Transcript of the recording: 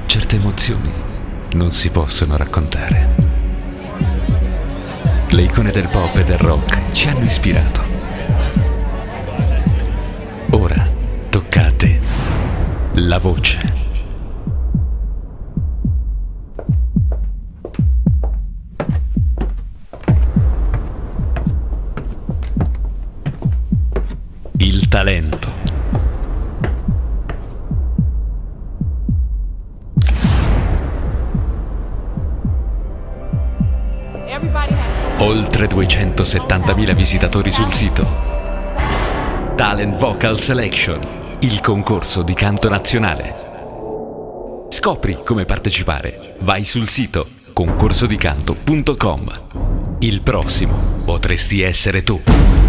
Certe emozioni non si possono raccontare. Le icone del pop e del rock ci hanno ispirato. Ora tocca a te. La voce. Il talento. Oltre 270.000 visitatori sul sito. Talent Vocal Selection, il concorso di canto nazionale. Scopri come partecipare. Vai sul sito concorsodicanto.com. Il prossimo potresti essere tu.